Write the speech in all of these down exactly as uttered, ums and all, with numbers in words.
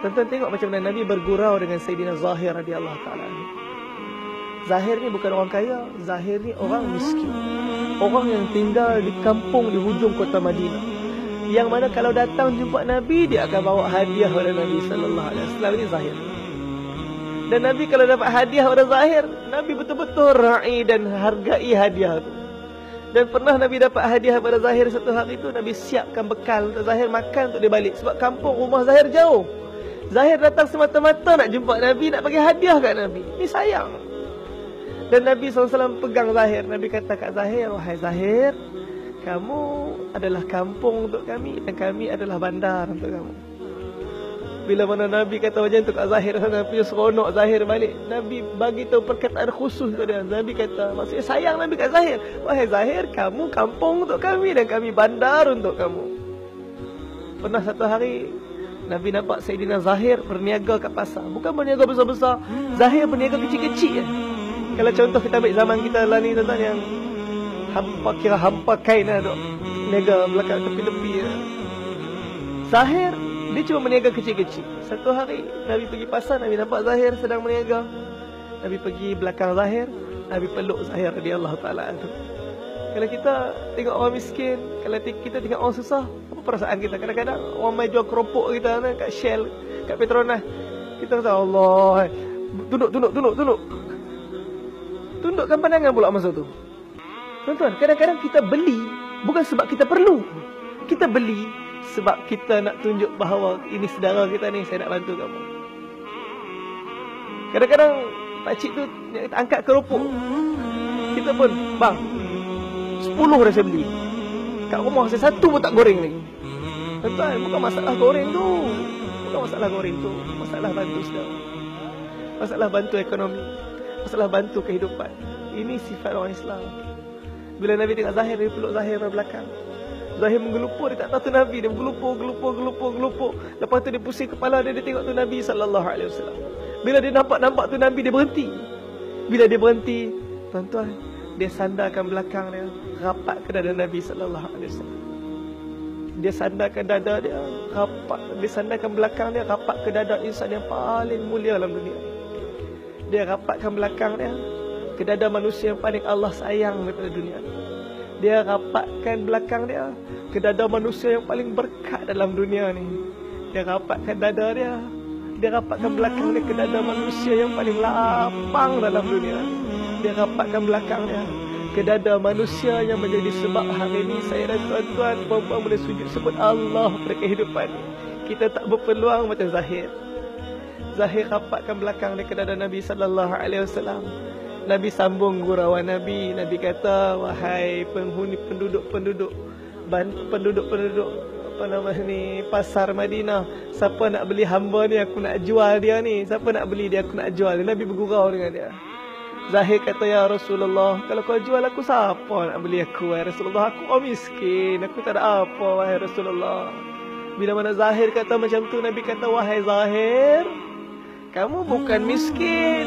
Tuan-tuan tengok macam mana Nabi bergurau dengan Sayyidina Zahir radhiyallahu ta'ala. Zahir ni bukan orang kaya, Zahir ni orang miskin, orang yang tinggal di kampung di hujung kota Madinah, yang mana kalau datang jumpa Nabi, dia akan bawa hadiah kepada Nabi sallallahu alaihi wasallam. Ini Zahir. Dan Nabi kalau dapat hadiah pada Zahir, Nabi betul-betul ra'i dan hargai hadiah itu. Dan pernah Nabi dapat hadiah pada Zahir satu hari itu, Nabi siapkan bekal untuk Zahir makan untuk dia balik. Sebab kampung rumah Zahir jauh. Zahir datang semata-mata nak jumpa Nabi, nak bagi hadiah kat Nabi. Ini sayang. Dan Nabi sallallahu alaihi wasallam pegang Zahir. Nabi kata kat Zahir, wahai Zahir, kamu adalah kampung untuk kami dan kami adalah bandar untuk kamu. Bila mana Nabi kata macam tu kat Zahir, Nabi punya seronok Zahir balik. Nabi bagi tahu perkataan khusus kat dia. Nabi kata, maksudnya sayang Nabi kat Zahir. Wahai Zahir, kamu kampung untuk kami dan kami bandar untuk kamu. Pernah satu hari Nabi nampak Sayyidina Zahir berniaga kat pasar. Bukan berniaga besar-besar, Zahir berniaga kecil-kecil. Kalau contoh kita ambil zaman kita lah ni tuan-tuan, yang hampa, kira hampa kain lah duk niaga belakang tepi-tepi lah. Zahir dia cuma berniaga kecil-kecil. Satu hari Nabi pergi pasar, Nabi nampak Zahir sedang berniaga. Nabi pergi belakang Zahir, Nabi peluk Zahir radhiyallahu ta'ala anhu. Kalau kita tengok orang miskin, kalau kita tengok orang susah, apa perasaan kita? Kadang-kadang orang mai jual keropok kita kan, kat Shell, kat Petronas, kita kata Allah, tunduk, tunduk, tunduk, tunduk. Tundukkan pandangan pula masa tu. Tuan-tuan, kadang-kadang kita beli bukan sebab kita perlu. Kita beli sebab kita nak tunjuk bahawa ini saudara kita ni, saya nak bantu kamu. Kadang-kadang pakcik tu kita angkat keropok, kita pun, bang, sepuluh dah saya beli. Kat rumah saya satu pun tak goreng lagi. Tuan-tuan, bukan masalah goreng tu. Bukan masalah goreng tu. Masalah bantu saudara. Masalah bantu ekonomi. Masalah bantu kehidupan. Ini sifat orang Islam. Bila Nabi tengok Zahir, dia peluk Zahir dari belakang. Zahir menggelupur, dia tak tahu tu Nabi. Dia menggelupur, gelupur, gelupur, gelupur. Lepas tu dia pusing kepala dia, dia tengok tu Nabi sallallahu alaihi wasallam. Bila dia nampak-nampak tu Nabi, dia berhenti. Bila dia berhenti, tuan-tuan, dia sandarkan belakang dia rapat ke dada Nabi sallallahu alaihi wasallam. Dia sandarkan dada dia rapat, dia sandarkan belakang dia rapat ke dada insan yang paling mulia dalam dunia. Dia rapatkan belakang dia ke dada manusia yang paling Allah sayang daripada dunia. Dia rapatkan belakang dia ke dada manusia yang paling berkat dalam dunia ni. Dia rapatkan dada dia, dia rapatkan belakang dia ke dada manusia yang paling lapang dalam dunia. Dia rapatkan belakang dia ke dada manusia yang menjadi sebab hari ini saya dan tuan-tuan perempuan boleh sujud sebut Allah pada kehidupan ni. Kita tak berpeluang macam Zahir. Zahir rapatkan belakang dia ke dada Nabi sallallahu alaihi wasallam. Nabi sambung gurauan Nabi. Nabi kata, wahai penghuni penduduk-penduduk penduduk-penduduk apa nama ni, pasar Madinah, siapa nak beli hamba ni, aku nak jual dia ni. Siapa nak beli dia, aku nak jual dia. Nabi bergurau dengan dia. Zahir kata, ya Rasulullah, kalau kau jual aku, siapa nak beli aku, wahai Rasulullah? Aku orang miskin, aku tak ada apa, wahai Rasulullah. Bila mana Zahir kata macam tu, Nabi kata, wahai Zahir, kamu bukan miskin.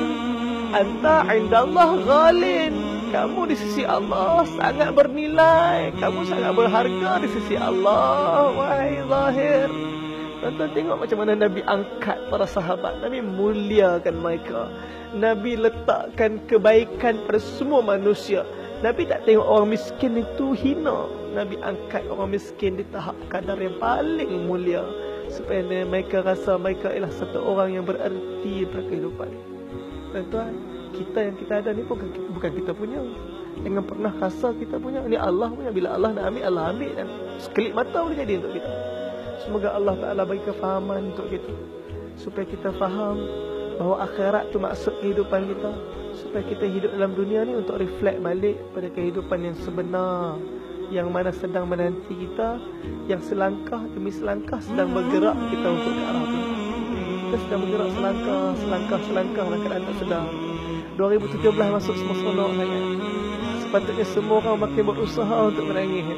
Anta indallah ghalin. Kamu di sisi Allah sangat bernilai. Kamu sangat berharga di sisi Allah, wahai Zahir. Tuan-tuan tengok macam mana Nabi angkat para sahabat. Nabi muliakan mereka. Nabi letakkan kebaikan pada semua manusia. Nabi tak tengok orang miskin itu hina. Nabi angkat orang miskin di tahap kadar yang paling mulia, supaya mereka rasa mereka ialah satu orang yang bererti dalam kehidupan. Tuan-tuan, kita yang kita ada ni bukan, bukan kita punya. Jangan pernah rasa kita punya. Ini Allah punya. Bila Allah nak ambil, Allah ambil. Dan sekelip mata boleh jadi untuk kita. Semoga Allah Ta'ala bagi kefahaman untuk kita, supaya kita faham bahawa akhirat tu maksud kehidupan kita, supaya kita hidup dalam dunia ni untuk reflect balik pada kehidupan yang sebenar, yang mana sedang menanti kita, yang selangkah demi selangkah sedang bergerak kita untuk ke arah itu. Kita sedang bergerak selangkah, selangkah, selangkah dalam keadaan tak sedar. dua ribu tujuh belas masuk semua seronok sangat. Sepatutnya semua orang makin berusaha untuk menangis.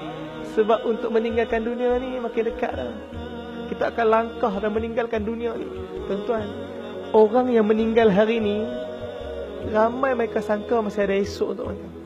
Sebab untuk meninggalkan dunia ni makin dekat dah. Kita akan langkah dan meninggalkan dunia ni. Tuan-tuan, orang yang meninggal hari ni, ramai mereka sangka masih ada esok untuk mereka.